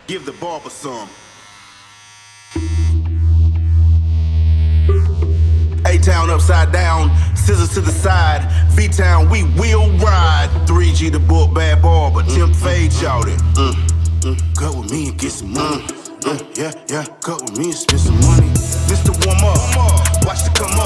Give the barber some. A-Town upside down, scissors to the side. V-Town, we will ride. 3G the Bookbag Barber, Temp Fade shouted. Cut with me and get some money. Yeah, cut with me and spend some money. This the warm up, watch the come up.